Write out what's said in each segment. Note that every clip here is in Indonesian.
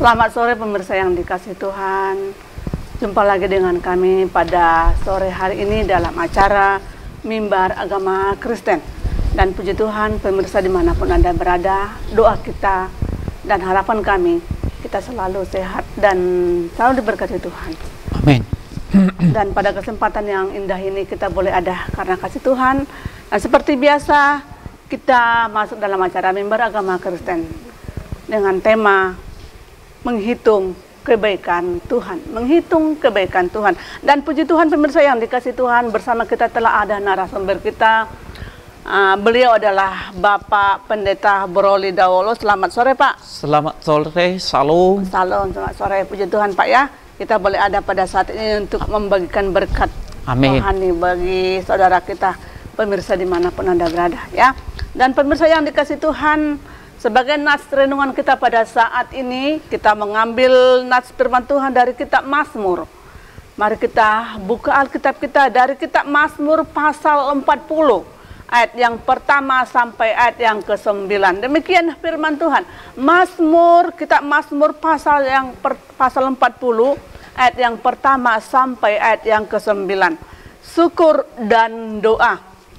Selamat sore pemirsa yang dikasih Tuhan. Jumpa lagi dengan kami pada sore hari ini dalam acara Mimbar Agama Kristen. Dan puji Tuhan pemirsa dimanapun Anda berada, doa kita dan harapan kami, kita selalu sehat dan selalu diberkati Tuhan. Amin. Dan pada kesempatan yang indah ini kita boleh ada karena kasih Tuhan. Dan seperti biasa kita masuk dalam acara Mimbar Agama Kristen dengan tema menghitung kebaikan Tuhan, menghitung kebaikan Tuhan. Dan puji Tuhan pemirsa yang dikasih Tuhan, bersama kita telah ada narasumber kita. Beliau adalah Bapak Pendeta Broli Dawolo. Selamat sore Pak. Selamat sore, salam. Salam, selamat sore, puji Tuhan Pak ya. Kita boleh ada pada saat ini untuk membagikan berkat Amin. rohani bagi saudara kita, pemirsa dimanapun Anda berada ya. Dan pemirsa yang dikasih Tuhan, sebagai nats renungan kita pada saat ini, kita mengambil nats firman Tuhan dari kitab Mazmur. Mari kita buka Alkitab kita dari kitab Mazmur pasal 40, ayat yang pertama sampai ayat yang ke-9. Demikian firman Tuhan. Kitab Mazmur pasal 40, ayat yang pertama sampai ayat yang ke-9. Syukur dan doa.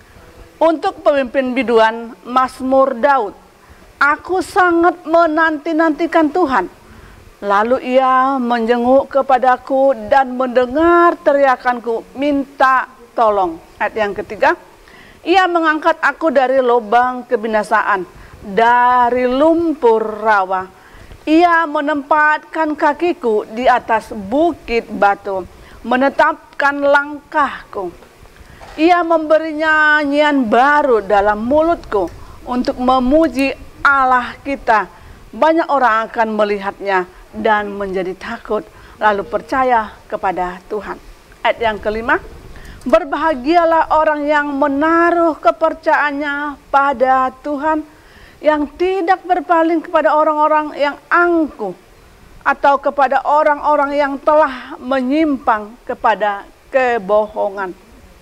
Untuk pemimpin biduan, Mazmur Daud. Aku sangat menanti-nantikan Tuhan. Lalu ia menjenguk kepadaku dan mendengar teriakanku, minta tolong. Ayat yang ketiga, ia mengangkat aku dari lubang kebinasaan, dari lumpur rawa. Ia menempatkan kakiku di atas bukit batu, menetapkan langkahku. Ia memberi nyanyian baru dalam mulutku untuk memuji Allah kita. Banyak orang akan melihatnya dan menjadi takut, lalu percaya kepada Tuhan. Ayat yang kelima, berbahagialah orang yang menaruh kepercayaannya pada Tuhan, yang tidak berpaling kepada orang-orang yang angkuh, atau kepada orang-orang yang telah menyimpang kepada kebohongan.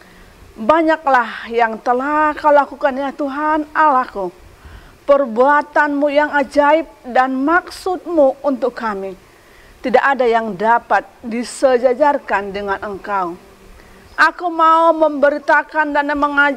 Banyaklah yang telah kau lakukan ya Tuhan Allahku, perbuatanmu yang ajaib dan maksudmu untuk kami. Tidak ada yang dapat disejajarkan dengan engkau. Aku mau memberitakan dan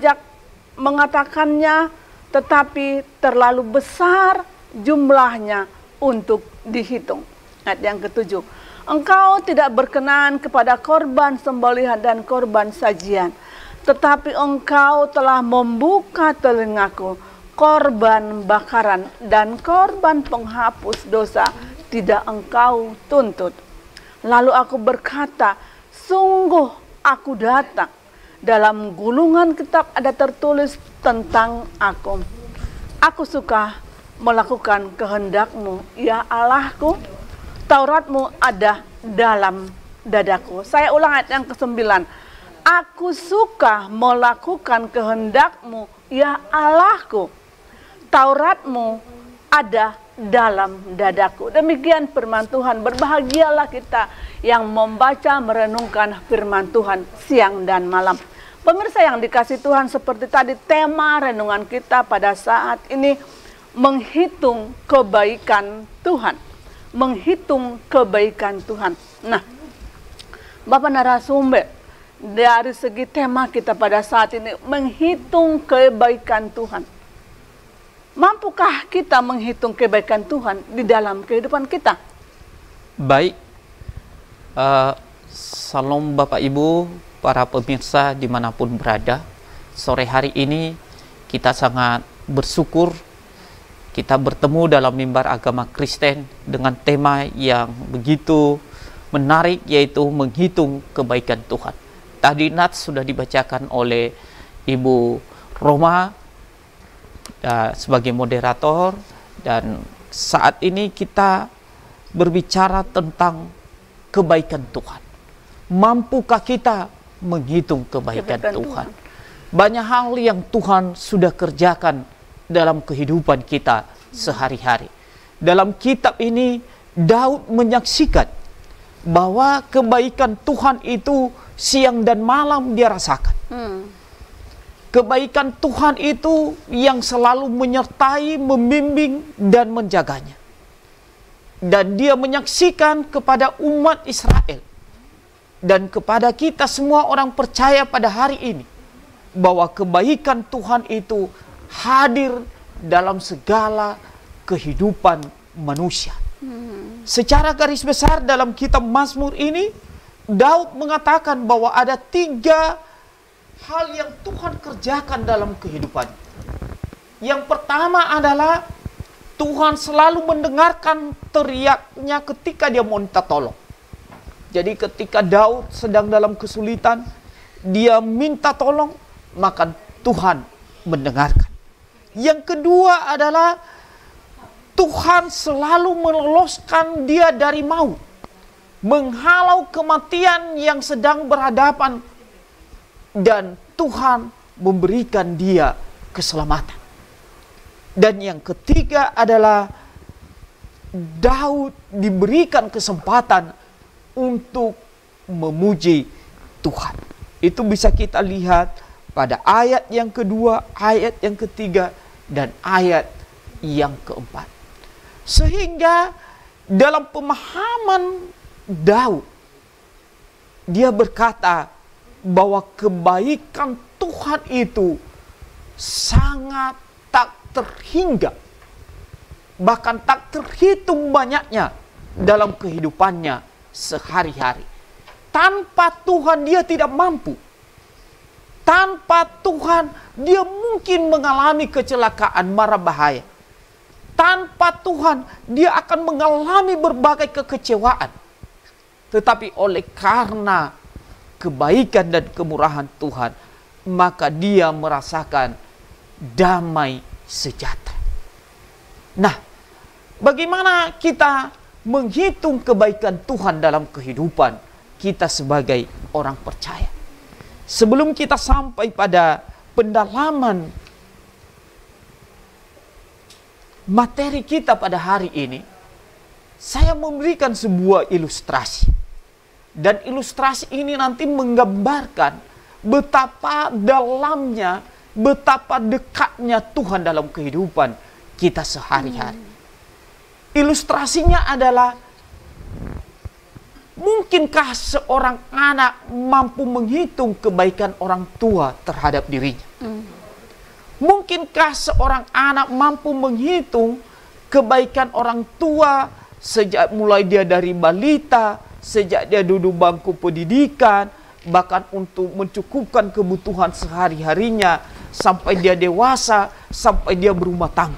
mengatakannya, tetapi terlalu besar jumlahnya untuk dihitung. Ayat yang ketujuh, engkau tidak berkenan kepada korban sembelihan dan korban sajian, tetapi engkau telah membuka telingaku. Korban bakaran dan korban penghapus dosa tidak engkau tuntut. Lalu aku berkata, sungguh aku datang. Dalam gulungan kitab ada tertulis tentang aku. Aku suka melakukan kehendakmu, ya Allahku. Tauratmu ada dalam dadaku. Saya ulang ayat yang ke-9. Aku suka melakukan kehendakmu, ya Allahku. Tauratmu ada dalam dadaku. Demikian firman Tuhan. Berbahagialah kita yang membaca, merenungkan firman Tuhan siang dan malam. Pemirsa yang dikasih Tuhan, seperti tadi tema renungan kita pada saat ini, menghitung kebaikan Tuhan. Menghitung kebaikan Tuhan. Nah, Bapak narasumber, dari segi tema kita pada saat ini, menghitung kebaikan Tuhan. Mampukah kita menghitung kebaikan Tuhan di dalam kehidupan kita? Baik, salam Bapak Ibu, para pemirsa dimanapun berada. Sore hari ini kita sangat bersyukur kita bertemu dalam Mimbar Agama Kristen dengan tema yang begitu menarik, yaitu menghitung kebaikan Tuhan. Tadi nats sudah dibacakan oleh Ibu Roma sebagai moderator, dan saat ini kita berbicara tentang kebaikan Tuhan. Mampukah kita menghitung kebaikan Tuhan? Banyak hal yang Tuhan sudah kerjakan dalam kehidupan kita sehari-hari. Dalam kitab ini Daud menyaksikan bahwa kebaikan Tuhan itu siang dan malam dia rasakan. Kebaikan Tuhan itu yang selalu menyertai, membimbing, dan menjaganya. Dan dia menyaksikan kepada umat Israel dan kepada kita semua orang percaya pada hari ini bahwa kebaikan Tuhan itu hadir dalam segala kehidupan manusia. Secara garis besar dalam kitab Mazmur ini, Daud mengatakan bahwa ada 3 hal yang Tuhan kerjakan dalam kehidupan. Yang pertama adalah Tuhan selalu mendengarkan teriaknya ketika dia minta tolong. Jadi ketika Daud sedang dalam kesulitan, dia minta tolong, maka Tuhan mendengarkan. Yang kedua adalah Tuhan selalu meloloskan dia dari maut, menghalau kematian yang sedang berhadapan, dan Tuhan memberikan dia keselamatan. Dan yang ketiga adalah Daud diberikan kesempatan untuk memuji Tuhan. Itu bisa kita lihat pada ayat yang kedua, ayat yang ketiga, dan ayat yang keempat. Sehingga dalam pemahaman Daud, dia berkata bahwa kebaikan Tuhan itu sangat tak terhingga, bahkan tak terhitung banyaknya dalam kehidupannya sehari-hari. Tanpa Tuhan dia tidak mampu. Tanpa Tuhan dia mungkin mengalami kecelakaan mara bahaya. Tanpa Tuhan dia akan mengalami berbagai kekecewaan. Tetapi oleh karena kebaikan dan kemurahan Tuhan, maka dia merasakan damai sejahtera. Nah, bagaimana kita menghitung kebaikan Tuhan dalam kehidupan kita sebagai orang percaya? Sebelum kita sampai pada pendalaman materi kita pada hari ini, saya memberikan sebuah ilustrasi. Dan ilustrasi ini nanti menggambarkan betapa dalamnya, betapa dekatnya Tuhan dalam kehidupan kita sehari-hari. Ilustrasinya adalah, mungkinkah seorang anak mampu menghitung kebaikan orang tua terhadap dirinya? Mungkinkah seorang anak mampu menghitung kebaikan orang tua sejak mulai dia dari balita, sejak dia duduk bangku pendidikan, bahkan untuk mencukupkan kebutuhan sehari-harinya, sampai dia dewasa, sampai dia berumah tangga?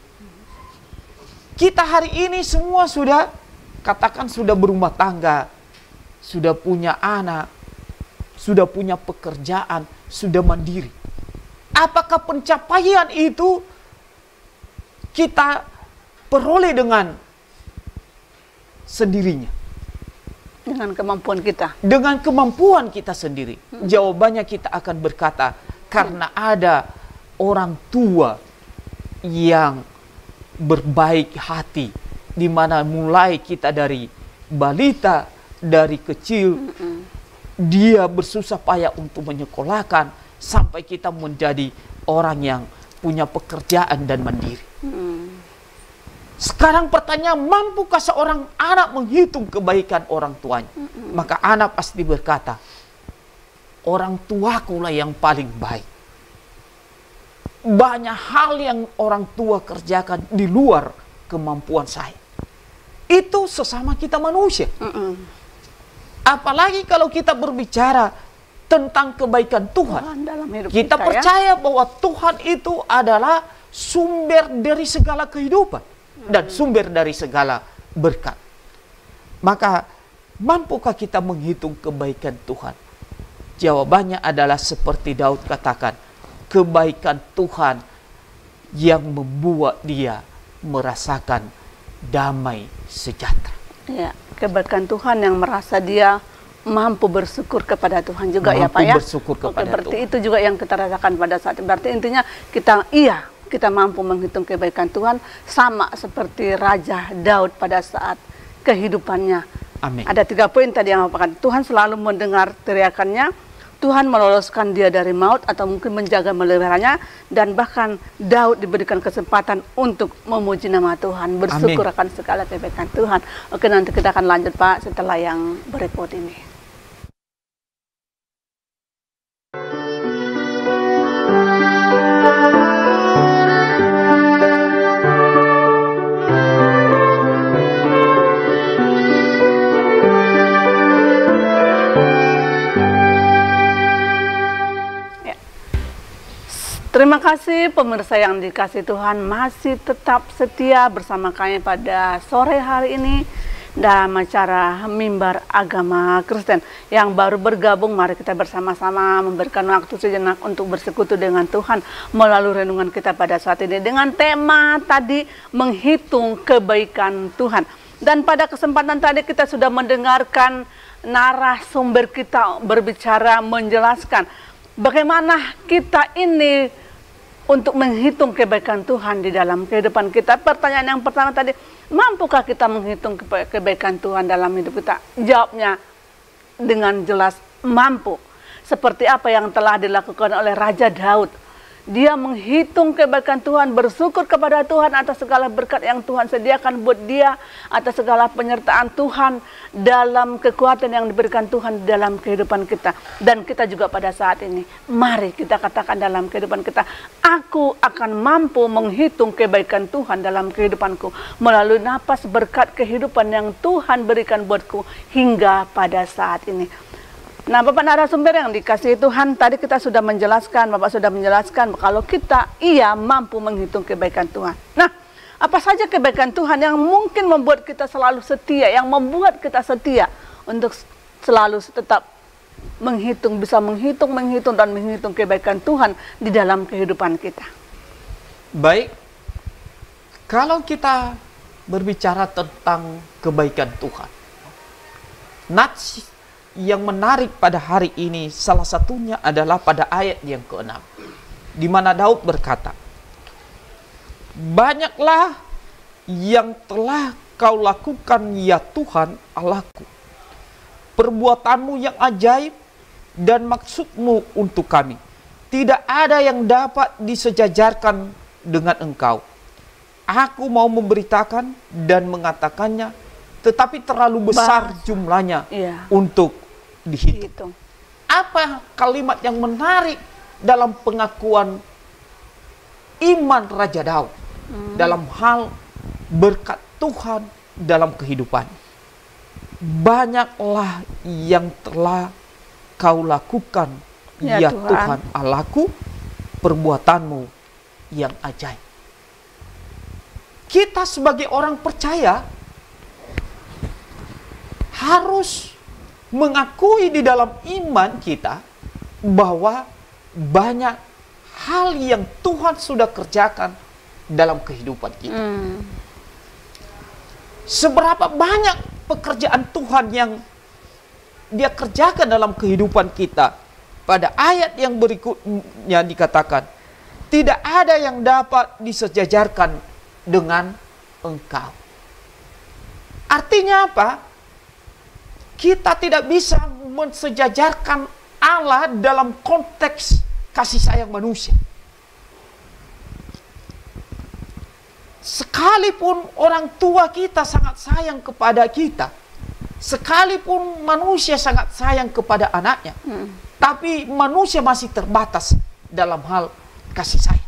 Kita hari ini semua sudah, katakan sudah berumah tangga, sudah punya anak, sudah punya pekerjaan, sudah mandiri. Apakah pencapaian itu kita peroleh dengan sendirinya? Dengan kemampuan kita. Dengan kemampuan kita sendiri. Jawabannya kita akan berkata, karena ada orang tua yang berbaik hati, di mana mulai kita dari balita, dari kecil, dia bersusah payah untuk menyekolahkan, sampai kita menjadi orang yang punya pekerjaan dan mandiri. Sekarang pertanyaan, mampukah seorang anak menghitung kebaikan orang tuanya? Maka anak pasti berkata, orang tuakulah yang paling baik. Banyak hal yang orang tua kerjakan di luar kemampuan saya. Itu sesama kita manusia. Apalagi kalau kita berbicara tentang kebaikan Tuhan. Dalam hidup kita percaya bahwa Tuhan itu adalah sumber dari segala kehidupan dan sumber dari segala berkat. Maka mampukah kita menghitung kebaikan Tuhan? Jawabannya adalah seperti Daud katakan, kebaikan Tuhan yang membuat dia merasakan damai sejahtera. Ya, kebaikan Tuhan yang merasa dia mampu bersyukur kepada Tuhan juga, mampu ya Pak ya. Bersyukur kepada berarti Tuhan. Itu juga yang kita rasakan pada saat itu. Berarti intinya kita mampu menghitung kebaikan Tuhan sama seperti Raja Daud pada saat kehidupannya. Amin. Ada 3 poin tadi yang mengatakan Tuhan selalu mendengar teriakannya, Tuhan meloloskan dia dari maut atau mungkin menjaga meliharanya, dan bahkan Daud diberikan kesempatan untuk memuji nama Tuhan, bersyukur akan segala kebaikan Tuhan. Oke, nanti kita akan lanjut Pak setelah yang berikut ini. Terima kasih pemirsa yang dikasih Tuhan, masih tetap setia bersama kami pada sore hari ini dalam acara Mimbar Agama Kristen. Yang baru bergabung, mari kita bersama-sama memberikan waktu sejenak untuk bersekutu dengan Tuhan melalui renungan kita pada saat ini dengan tema tadi, menghitung kebaikan Tuhan. Dan pada kesempatan tadi kita sudah mendengarkan narasumber kita berbicara, menjelaskan bagaimana kita ini untuk menghitung kebaikan Tuhan di dalam kehidupan kita. Pertanyaan yang pertama tadi, mampukah kita menghitung kebaikan Tuhan dalam hidup kita? Jawabnya dengan jelas, mampu. Seperti apa yang telah dilakukan oleh Raja Daud. Dia menghitung kebaikan Tuhan, bersyukur kepada Tuhan atas segala berkat yang Tuhan sediakan buat dia, atas segala penyertaan Tuhan dalam kekuatan yang diberikan Tuhan dalam kehidupan kita. Dan kita juga pada saat ini, mari kita katakan dalam kehidupan kita, aku akan mampu menghitung kebaikan Tuhan dalam kehidupanku melalui napas berkat kehidupan yang Tuhan berikan buatku hingga pada saat ini. Nah, Bapak narasumber yang dikasihi Tuhan, tadi kita sudah menjelaskan, Bapak sudah menjelaskan kalau kita mampu menghitung kebaikan Tuhan. Nah, apa saja kebaikan Tuhan yang mungkin membuat kita selalu setia, yang membuat kita setia untuk selalu tetap bisa menghitung dan menghitung kebaikan Tuhan di dalam kehidupan kita. Baik, kalau kita berbicara tentang kebaikan Tuhan, nats yang menarik pada hari ini salah satunya adalah pada ayat yang ke-6, di mana Daud berkata, banyaklah yang telah kau lakukan ya Tuhan Allahku, perbuatanmu yang ajaib dan maksudmu untuk kami, tidak ada yang dapat disejajarkan dengan engkau. Aku mau memberitakan dan mengatakannya, tetapi terlalu besar jumlahnya untuk dihitung. Apa kalimat yang menarik dalam pengakuan iman Raja Daud dalam hal berkat Tuhan dalam kehidupan? Banyaklah yang telah kau lakukan ya Tuhan Allahku, perbuatanmu yang ajaib. Kita sebagai orang percaya harus mengakui di dalam iman kita bahwa banyak hal yang Tuhan sudah kerjakan dalam kehidupan kita. Seberapa banyak pekerjaan Tuhan yang Dia kerjakan dalam kehidupan kita. Pada ayat yang berikutnya dikatakan, tidak ada yang dapat disejajarkan dengan engkau. Artinya apa? Kita tidak bisa mensejajarkan Allah dalam konteks kasih sayang manusia. Sekalipun orang tua kita sangat sayang kepada kita, sekalipun manusia sangat sayang kepada anaknya, tapi manusia masih terbatas dalam hal kasih sayang.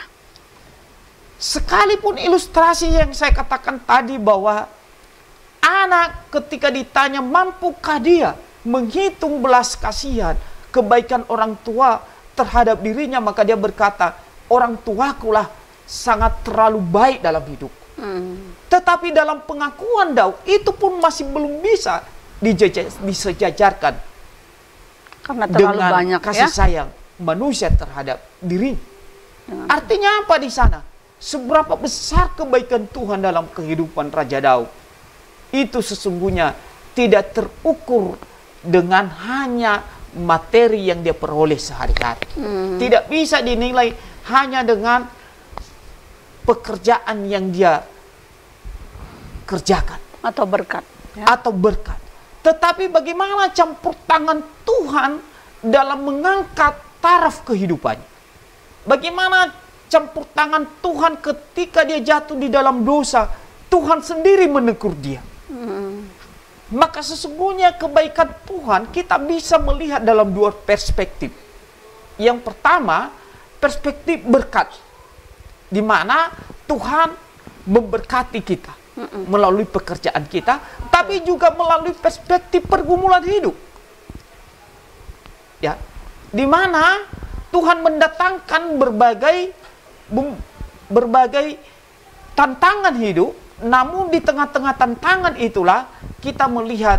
Sekalipun ilustrasi yang saya katakan tadi bahwa anak ketika ditanya mampukah dia menghitung belas kasihan kebaikan orang tua terhadap dirinya, maka dia berkata, orang tuakulah sangat terlalu baik dalam hidup. Tetapi dalam pengakuan Daud itu pun masih belum bisa disejajarkan karena terlalu dengan banyak kasih sayang manusia terhadap dirinya. Artinya apa di sana? Seberapa besar kebaikan Tuhan dalam kehidupan Raja Daud itu sesungguhnya tidak terukur dengan hanya materi yang dia peroleh sehari-hari. Tidak bisa dinilai hanya dengan pekerjaan yang dia kerjakan atau berkat atau berkat. Tetapi bagaimana campur tangan Tuhan dalam mengangkat taraf kehidupannya. Bagaimana campur tangan Tuhan ketika dia jatuh di dalam dosa, Tuhan sendiri menegur dia. Maka sesungguhnya kebaikan Tuhan kita bisa melihat dalam dua perspektif. Yang pertama, perspektif berkat, di mana Tuhan memberkati kita melalui pekerjaan kita, tapi juga melalui perspektif pergumulan hidup. Ya, di mana Tuhan mendatangkan berbagai tantangan hidup, namun di tengah-tengah tantangan itulah kita melihat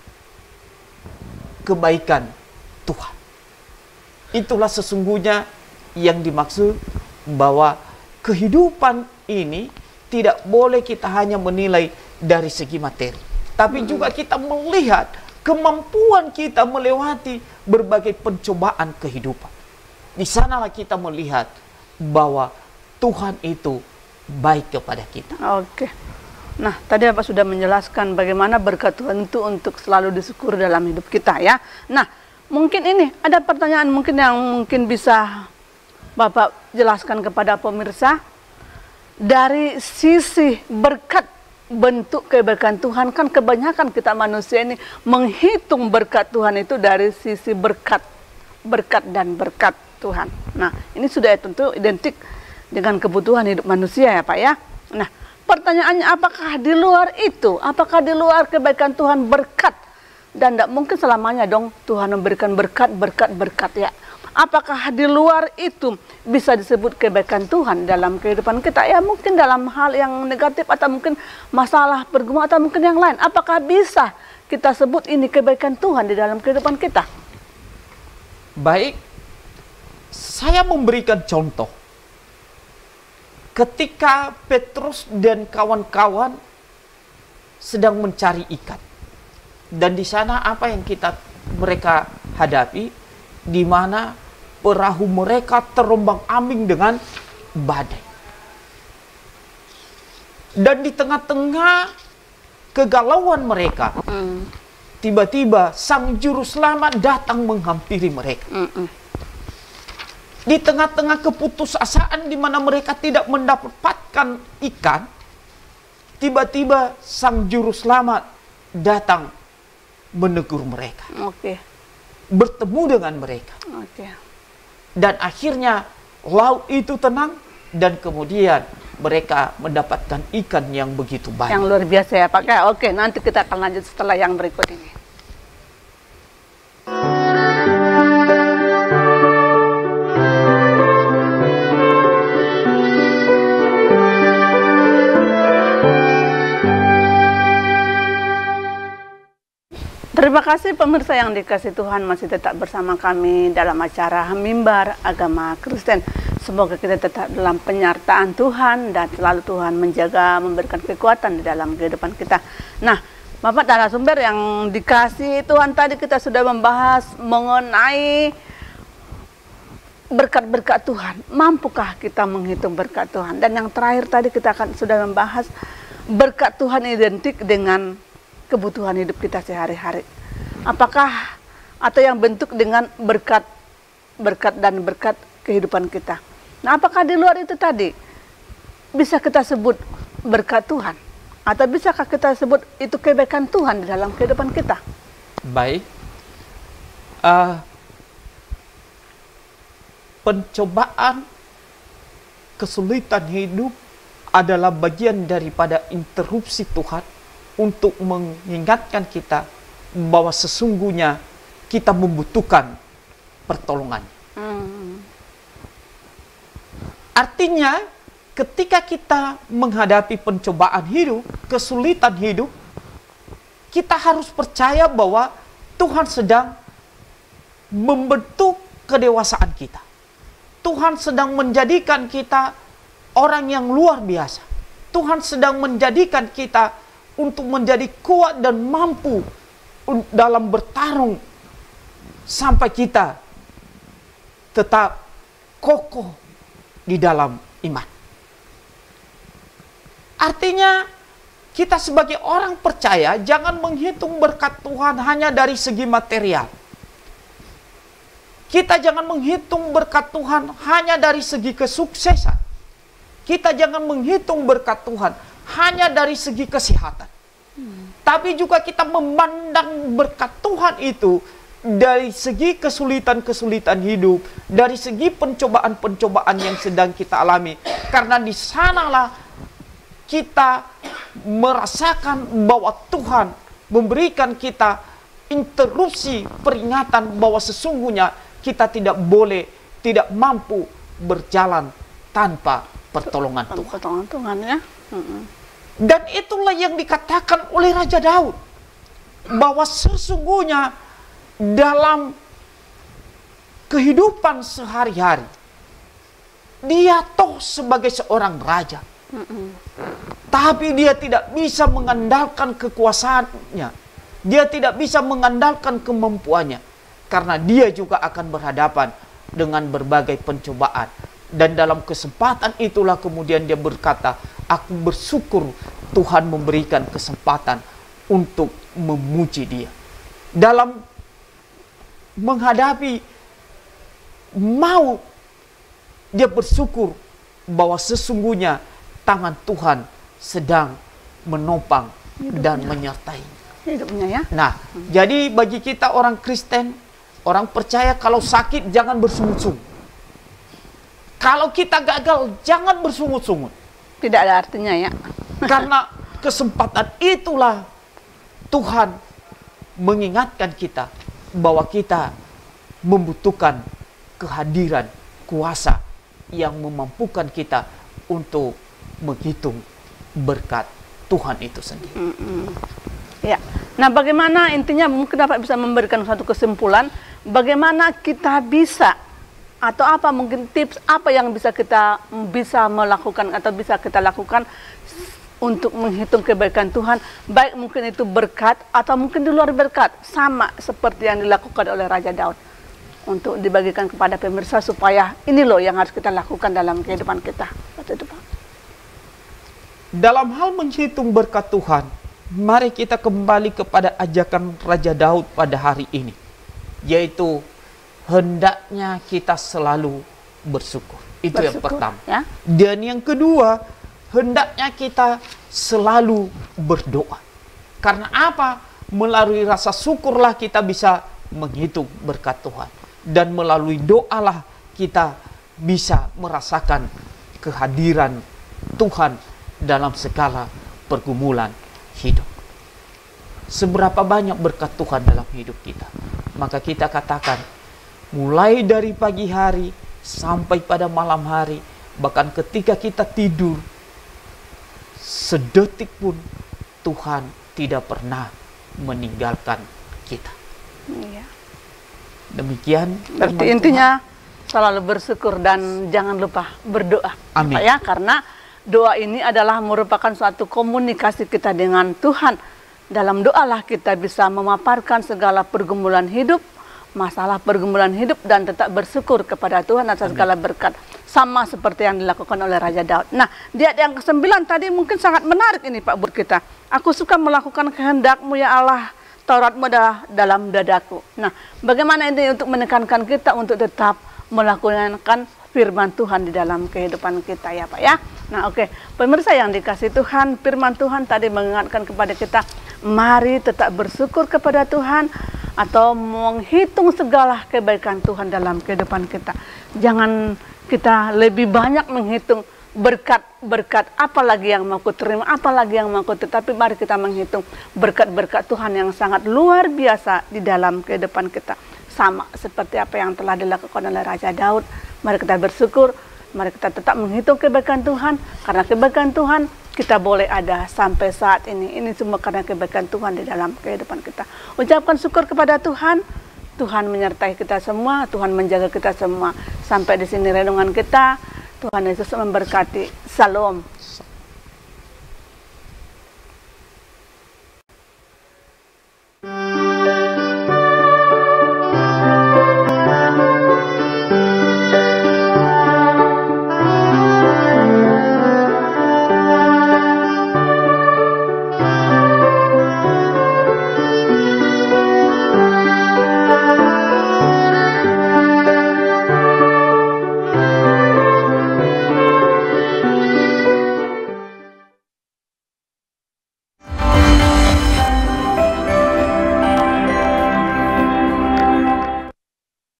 kebaikan Tuhan. Itulah sesungguhnya yang dimaksud bahwa kehidupan ini tidak boleh kita hanya menilai dari segi materi, tapi juga kita melihat kemampuan kita melewati berbagai pencobaan kehidupan. Di sanalah kita melihat bahwa Tuhan itu baik kepada kita. Oke. Nah, tadi Bapak sudah menjelaskan bagaimana berkat Tuhan itu untuk selalu disyukuri dalam hidup kita ya. Nah, mungkin ini ada pertanyaan yang bisa Bapak jelaskan kepada pemirsa. Dari sisi berkat, bentuk kebaikan Tuhan, kan kebanyakan kita manusia ini menghitung berkat Tuhan itu dari sisi berkat dan berkat Tuhan. Nah, ini sudah tentu identik dengan kebutuhan hidup manusia ya Pak ya. Nah, pertanyaannya apakah di luar itu, apakah di luar kebaikan Tuhan berkat? Dan tidak mungkin selamanya dong Tuhan memberikan berkat ya. Apakah di luar itu bisa disebut kebaikan Tuhan dalam kehidupan kita? Ya mungkin dalam hal yang negatif atau mungkin masalah pergumulan atau mungkin yang lain. Apakah bisa kita sebut ini kebaikan Tuhan di dalam kehidupan kita? Baik, saya memberikan contoh. Ketika Petrus dan kawan-kawan sedang mencari ikan, dan di sana apa yang mereka hadapi, di mana perahu mereka terombang-ambing dengan badai. Dan di tengah-tengah kegalauan mereka, tiba-tiba Sang Juru Selamat datang menghampiri mereka. Di tengah-tengah keputusasaan di mana mereka tidak mendapatkan ikan, tiba-tiba Sang Juru Selamat datang menegur mereka. Bertemu dengan mereka. Dan akhirnya laut itu tenang dan kemudian mereka mendapatkan ikan yang begitu banyak. Yang luar biasa ya Pak. Oke, nanti kita akan lanjut setelah yang berikut ini. Terima kasih pemirsa yang dikasih Tuhan, masih tetap bersama kami dalam acara Mimbar Agama Kristen. Semoga kita tetap dalam penyertaan Tuhan dan selalu Tuhan menjaga, memberikan kekuatan di dalam kehidupan kita. Nah, Bapak narasumber yang dikasih Tuhan, tadi kita sudah membahas mengenai berkat-berkat Tuhan. Mampukah kita menghitung berkat Tuhan? Dan yang terakhir tadi kita sudah membahas berkat Tuhan identik dengan kebutuhan hidup kita sehari-hari. Apakah atau yang bentuk dengan berkat dan berkat kehidupan kita. Nah, apakah di luar itu tadi bisa kita sebut berkat Tuhan? Atau bisakah kita sebut itu kebaikan Tuhan di dalam kehidupan kita? Baik. Pencobaan, kesulitan hidup adalah bagian daripada interupsi Tuhan untuk mengingatkan kita bahwa sesungguhnya kita membutuhkan pertolongan. Artinya, ketika kita menghadapi pencobaan hidup, kesulitan hidup, kita harus percaya bahwa Tuhan sedang membentuk kedewasaan kita. Tuhan sedang menjadikan kita orang yang luar biasa. Tuhan sedang menjadikan kita untuk menjadi kuat dan mampu dalam bertarung sampai kita tetap kokoh di dalam iman. Artinya kita sebagai orang percaya jangan menghitung berkat Tuhan hanya dari segi material. Kita jangan menghitung berkat Tuhan hanya dari segi kesuksesan. Kita jangan menghitung berkat Tuhan hanya dari segi kesehatan. Tapi juga kita memandang berkat Tuhan itu dari segi kesulitan-kesulitan hidup, dari segi pencobaan-pencobaan yang sedang kita alami. Karena di sanalah kita merasakan bahwa Tuhan memberikan kita interupsi peringatan bahwa sesungguhnya kita tidak boleh, tidak mampu berjalan tanpa pertolongan Tuhan. Pertolongan Tuhan ya. Dan itulah yang dikatakan oleh Raja Daud, bahwa sesungguhnya dalam kehidupan sehari-hari dia toh sebagai seorang raja, tapi dia tidak bisa mengandalkan kekuasaannya, dia tidak bisa mengandalkan kemampuannya, karena dia juga akan berhadapan dengan berbagai pencobaan. Dan dalam kesempatan itulah kemudian dia berkata, aku bersyukur Tuhan memberikan kesempatan untuk memuji dia. Dalam menghadapi maut, dia bersyukur bahwa sesungguhnya tangan Tuhan sedang menopang dan menyertai hidupnya ya. Nah, jadi bagi kita orang Kristen, orang percaya, kalau sakit jangan bersungut-sungut. Kalau kita gagal jangan bersungut-sungut. Tidak ada artinya ya. Karena kesempatan itulah Tuhan mengingatkan kita bahwa kita membutuhkan kehadiran kuasa yang memampukan kita untuk menghitung berkat Tuhan itu sendiri. Ya. Nah, bagaimana intinya mungkin dapat bisa memberikan satu kesimpulan bagaimana kita bisa, atau apa mungkin tips apa yang bisa kita melakukan atau bisa kita lakukan untuk menghitung kebaikan Tuhan, baik mungkin itu berkat atau mungkin di luar berkat, sama seperti yang dilakukan oleh Raja Daud, untuk dibagikan kepada pemirsa supaya ini loh yang harus kita lakukan dalam kehidupan kita. Dalam hal menghitung berkat Tuhan, mari kita kembali kepada ajakan Raja Daud pada hari ini, yaitu hendaknya kita selalu bersyukur. Itu yang pertama. Ya? Dan yang kedua, hendaknya kita selalu berdoa. Karena apa? Melalui rasa syukurlah kita bisa menghitung berkat Tuhan. Dan melalui doalah kita bisa merasakan kehadiran Tuhan dalam segala pergumulan hidup. Seberapa banyak berkat Tuhan dalam hidup kita? Maka kita katakan, mulai dari pagi hari sampai pada malam hari, bahkan ketika kita tidur, sedetik pun Tuhan tidak pernah meninggalkan kita. Iya. Demikian. Berarti intinya selalu bersyukur dan jangan lupa berdoa. Amin. Ya, karena doa ini adalah merupakan suatu komunikasi kita dengan Tuhan. Dalam doalah kita bisa memaparkan segala pergumulan hidup, masalah pergumulan hidup, dan tetap bersyukur kepada Tuhan atas segala berkat. Sama seperti yang dilakukan oleh Raja Daud. Nah, di ayat yang ke-9 tadi mungkin sangat menarik ini Pak buat kita. Aku suka melakukan kehendak-Mu ya Allah, Taurat-Mu adalah dalam dadaku. Nah, bagaimana ini untuk menekankan kita untuk tetap melakukan firman Tuhan di dalam kehidupan kita ya Pak ya. Nah oke, pemirsa yang dikasih Tuhan, firman Tuhan tadi mengingatkan kepada kita, mari tetap bersyukur kepada Tuhan atau menghitung segala kebaikan Tuhan dalam kehidupan kita. Jangan kita lebih banyak menghitung berkat-berkat apalagi yang mau terima, apalagi yang mau tetapi mari kita menghitung berkat-berkat Tuhan yang sangat luar biasa di dalam kehidupan kita. Sama seperti apa yang telah dilakukan oleh Raja Daud. Mari kita bersyukur, mari kita tetap menghitung kebaikan Tuhan, karena kebaikan Tuhan kita boleh ada sampai saat ini. Ini semua karena kebaikan Tuhan di dalam kehidupan kita. Ucapkan syukur kepada Tuhan. Tuhan menyertai kita semua, Tuhan menjaga kita semua. Sampai di sini renungan kita. Tuhan Yesus memberkati. Salam.